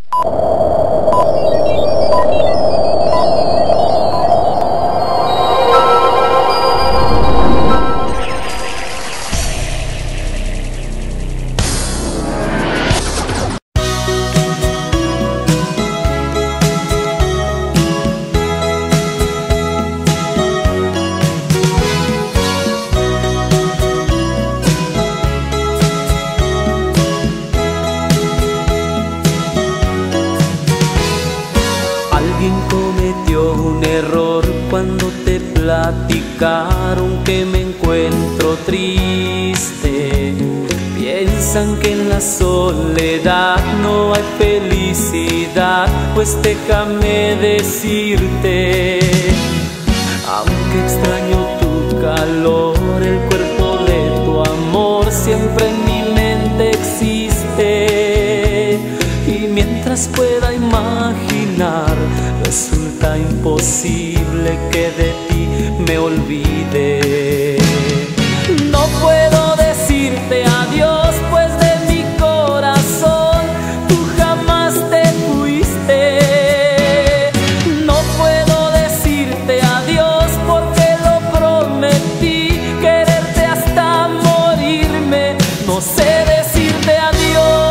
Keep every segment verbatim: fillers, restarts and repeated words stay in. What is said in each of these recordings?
Alguien cometió un error cuando te platicaron que me encuentro triste. Piensan que en la soledad no hay felicidad, pues déjame decirte, aunque extraño tu calor, el cuerpo de tu amor siempre en mi mente existe. Y mientras pueda imaginar, resulta imposible que de ti me olvide. No puedo decirte adiós, pues de mi corazón tú jamás te fuiste. No puedo decirte adiós porque lo prometí, quererte hasta morirme. No sé decirte adiós.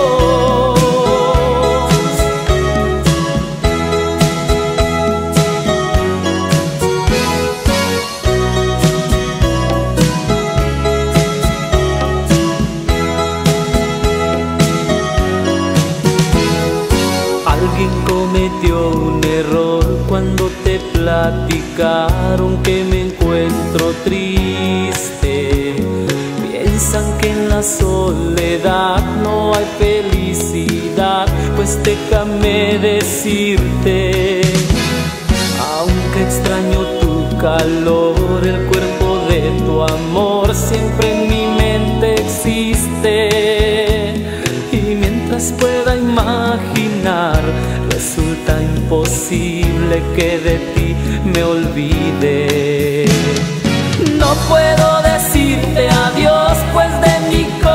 Alguien cometió un error cuando te platicaron que me encuentro triste. Piensan que en la soledad no hay felicidad, pues déjame decirte, aunque extraño tu calor, el cuerpo de tu amor siempre en mi mente existe. Y mientras pueda imaginar, resulta imposible que de ti me olvide. No puedo decirte adiós, pues de mi corazón